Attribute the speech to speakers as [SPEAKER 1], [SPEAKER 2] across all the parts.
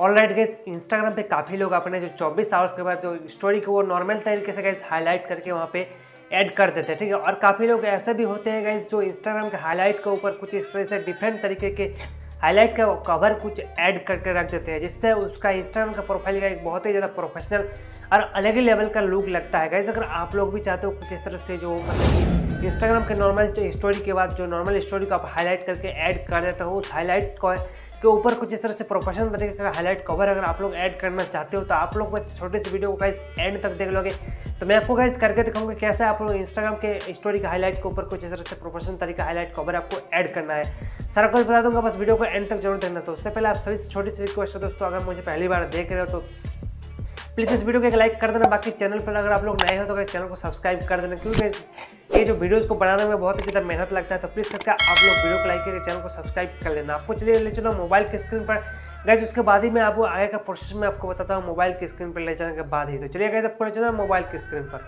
[SPEAKER 1] Alright guys, Instagram पे काफ़ी लोग अपने जो 24 आवर्स के बाद जो स्टोरी को वो नॉर्मल तरीके से गाइस हाईलाइट करके वहाँ पे ऐड कर देते हैं, ठीक है। और काफ़ी लोग ऐसे भी होते हैं गाइस जो इंस्टाग्राम के हाईलाइट के ऊपर कुछ इस तरह से डिफरेंट तरीके के हाईलाइट का कवर कुछ ऐड करके रख देते हैं, जिससे उसका इंस्टाग्राम का प्रोफाइल का एक बहुत ही ज़्यादा प्रोफेशनल और अलग ही लेवल का लुक लगता है गाइस। अगर आप लोग भी चाहते हो कुछ इस तरह से जो मतलब इंस्टाग्राम के नॉर्मल स्टोरी के बाद जो नॉर्मल स्टोरी को आप हाईलाइट करके ऐड कर देते हो, उस हाईलाइट को के ऊपर कुछ इस तरह से प्रोफेशनल तरीके का हाईलाइट कवर अगर आप लोग ऐड करना चाहते हो तो आप लोग बस छोटे से वीडियो को गाइस एंड तक देख लोगे तो मैं आपको गाइस करके दिखाऊंगा कैसे आप लोग इंस्टाग्राम के स्टोरी के हाईलाइट के ऊपर कुछ इस तरह से प्रोफेशनल तरीका हाईलाइट कवर आपको ऐड करना है। सारा कुछ बता दूंगा, बस वीडियो को एंड तक जरूर देखना। तो उससे पहले आप सभी छोटी सी रिक्वेस्ट है दोस्तों, अगर मुझे पहली बार देख रहे हो तो प्लीज़ इस वीडियो को एक लाइक कर देना। बाकी चैनल पर अगर आप लोग नए हो तो गाइस चैनल को सब्सक्राइब कर देना, क्योंकि ये जो वीडियोस को बनाने में बहुत ही ज़्यादा मेहनत लगता है। तो प्लीज़ करके आप लोग वीडियो को लाइक करके चैनल को सब्सक्राइब कर लेना। आपको चलिए ले चलो मोबाइल की स्क्रीन पर गाइस, उसके बाद ही मैं आपको आगे का प्रोसेस में आपको बताता हूँ मोबाइल की स्क्रीन पर ले जाने के बाद ही। तो चलिए गाइस आपको ले चलो मोबाइल की स्क्रीन पर।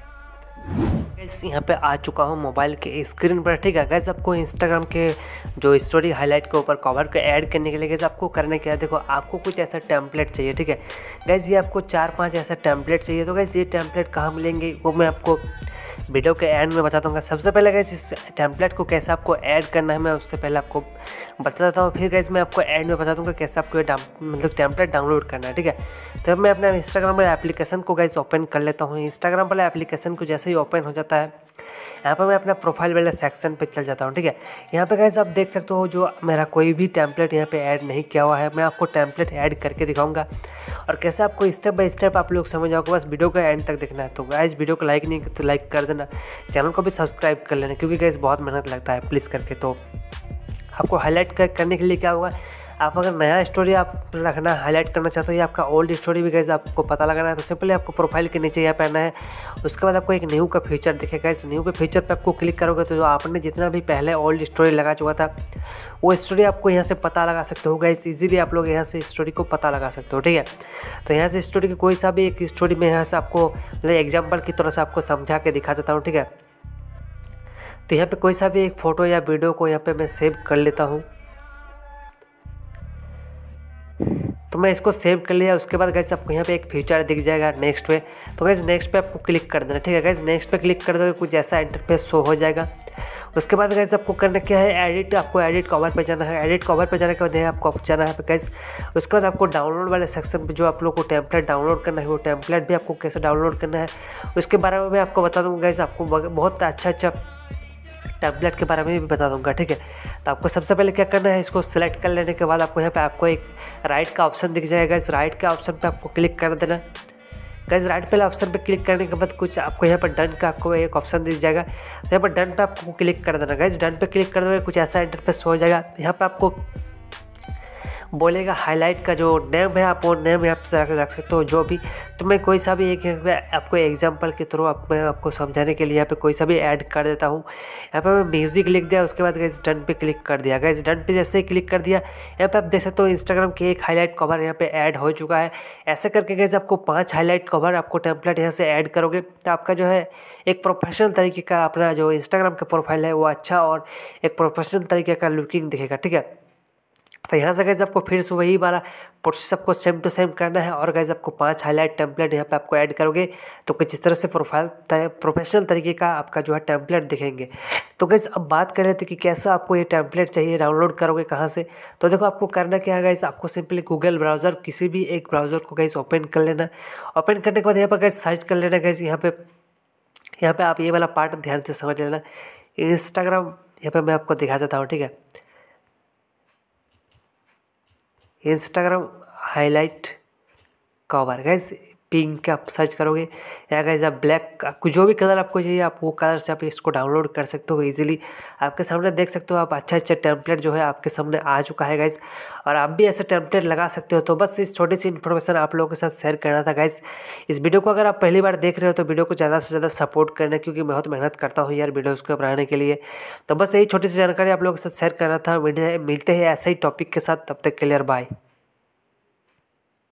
[SPEAKER 1] गाइस यहाँ पे आ चुका हूँ मोबाइल के स्क्रीन पर, ठीक है। गाइस आपको इंस्टाग्राम के जो स्टोरी हाईलाइट के ऊपर कवर को ऐड करने के लिए गाइस आपको करने क्या है, देखो आपको कुछ ऐसा टेम्पलेट चाहिए, ठीक है। गाइस ये आपको 4-5 ऐसा टेम्पलेट चाहिए। तो गाइस ये टेम्पलेट कहाँ मिलेंगे वो मैं आपको वीडियो के एंड में बता दूंगा। सबसे पहले गाइस इस टेम्पलेट को कैसे आपको ऐड करना है मैं उससे पहले आपको बता देता हूँ, फिर गाइस मैं आपको एंड में बता दूंगा कैसे आपको मतलब टेम्पलेट डाउनलोड करना है, ठीक है। तो मैं अपना इंस्टाग्राम वाला एप्लीकेशन को गाइस ओपन कर लेता हूँ। इंस्टाग्राम वाला एप्लीकेशन को जैसे ही ओपन हो जाता है, यहाँ पर मैं अपना प्रोफाइल वाले सेक्शन पे चल जाता हूँ, ठीक है। यहाँ पे गाइस आप देख सकते हो जो मेरा कोई भी टेम्पलेट यहाँ पे ऐड नहीं किया हुआ है, मैं आपको टेम्पलेट ऐड करके दिखाऊंगा और कैसे आपको स्टेप बाय स्टेप आप लोग समझ जाओगे। बस वीडियो को एंड तक देखना है। तो गाइस वीडियो को लाइक नहीं तो लाइक कर देना, चैनल को भी सब्सक्राइब कर लेना, क्योंकि गाइस बहुत मेहनत लगता है प्लीज़ करके। तो आपको हाईलाइट करने के लिए क्या होगा, आप अगर नया स्टोरी आप रखना हाईलाइट करना चाहते हो या आपका ओल्ड स्टोरी भी गाइस आपको पता लगाना है तो सिंपली आपको प्रोफाइल के नीचे यहाँ पे आना है। उसके बाद आपको एक न्यू का फीचर दिखेगा। इस न्यू के फीचर पे आपको क्लिक करोगे तो जो आपने जितना भी पहले ओल्ड स्टोरी लगा चुका था वो स्टोरी आपको यहाँ से पता लगा सकते हो गाइस। इजीली आप लोग यहाँ से स्टोरी को पता लगा सकते हो, ठीक है। तो यहाँ से स्टोरी की कोई सा भी एक स्टोरी में यहाँ से आपको मतलब एग्जाम्पल की तरह से आपको समझा के दिखा देता हूँ, ठीक है। तो यहाँ पे कोई सा भी एक फ़ोटो या वीडियो को यहाँ पे मैं सेव कर लेता हूँ। तो मैं इसको सेव कर लिया। उसके बाद गाइस आपको यहाँ पे एक फीचर दिख जाएगा नेक्स्ट पे। तो गाइस नेक्स्ट पे आपको क्लिक कर देना, ठीक है। गाइस नेक्स्ट पे क्लिक कर दोगे कुछ ऐसा इंटरफेस शो हो जाएगा। उसके बाद गाइस आपको करना क्या है, एडिट, आपको एडिट कवर पे जाना है। एडिट कवर पे जाने के बाद आपको जाना है गाइस। उसके बाद आपको डाउनलोड वाले सेक्शन पे जो आप लोग को टेम्पलेट डाउनलोड करना है वो टेम्पलेट भी आपको कैसे डाउनलोड करना है उसके बारे में मैं आपको बता दूँगा गाइस। आपको बहुत अच्छा टैबलेट के बारे में भी बता दूंगा, ठीक है। तो आपको सबसे पहले क्या करना है, इसको सिलेक्ट कर लेने के बाद आपको यहाँ पे आपको एक राइट का ऑप्शन दिख जाएगा। इस राइट के ऑप्शन पे आपको क्लिक कर देना। गाइस राइट पहले ऑप्शन पे क्लिक करने के बाद कुछ आपको यहाँ पर डन का आपको एक ऑप्शन दिख जाएगा। तो यहाँ पर डन पे आपको क्लिक कर देना। गाइस डन पे क्लिक कर दोगे कुछ ऐसा इंटरफेस हो जाएगा। यहाँ पर आपको बोलेगा हाईलाइट का जो नेम है आप वो नेम यहाँ से रख सकते हो जो भी। तो मैं कोई सा भी एक आपको एग्जांपल के थ्रू मैं आपको समझाने के लिए यहाँ पे कोई सा भी ऐड कर देता हूँ। यहाँ पे मैं म्यूजिक लिख दिया। उसके बाद गाइस डन पे क्लिक कर दिया। गाइस डन पे जैसे ही क्लिक कर दिया यहाँ पे आप देख सकते हो इंस्टाग्राम के एक हाईलाइट कवर यहाँ पे ऐड हो चुका है। ऐसे करके गाइस आपको 5 हाईलाइट कवर आपको टेम्पलेट यहाँ से ऐड करोगे तो आपका जो है एक प्रोफेशनल तरीके का अपना जो इंस्टाग्राम का प्रोफाइल है वो अच्छा और एक प्रोफेशनल तरीके का लुकिंग दिखेगा, ठीक है। तो यहाँ से गाइस आपको फिर से वही वाला प्रोसेस आपको सेम टू सेम करना है और गाइस आपको 5 हाईलाइट टेम्पलेट यहाँ पे आपको ऐड करोगे तो कुछ इस तरह से प्रोफेशनल तरीके का आपका जो है टेम्पलेट दिखेंगे। तो गाइस अब बात कर रहे थे कि कैसा आपको ये टेम्पलेट चाहिए, डाउनलोड करोगे कहाँ से। तो देखो आपको करना क्या है गाइस, आपको सिंपली गूगल ब्राउज़र किसी भी एक ब्राउज़र को गाइस ओपन कर लेना। ओपन करने के बाद यहाँ पर गाइस सर्च कर लेना। गाइस यहाँ पे आप ये वाला पार्ट ध्यान से समझ लेना। इंस्टाग्राम यहाँ पे मैं आपको दिखा देता हूँ, ठीक है। Instagram highlight cover guys pink आप सर्च करोगे या गाइस आप ब्लैक, आपको जो भी कलर आपको चाहिए आप वो कलर से आप इसको डाउनलोड कर सकते हो इजीली। आपके सामने देख सकते हो आप अच्छा टेम्पलेट जो है आपके सामने आ चुका है गाइस और आप भी ऐसे टेम्पलेट लगा सकते हो। तो बस इस छोटी सी इन्फॉर्मेशन आप लोगों के साथ शेयर करना था गाइस। इस वीडियो को अगर आप पहली बार देख रहे हो तो वीडियो को ज़्यादा से ज़्यादा सपोर्ट करना, क्योंकि बहुत मेहनत करता हूँ यार वीडियोज़ को बनाने के लिए। तो बस यही छोटी सी जानकारी आप लोगों के साथ शेयर करना था। मिलते हैं ऐसे ही टॉपिक के साथ, तब तक के लिए बाय।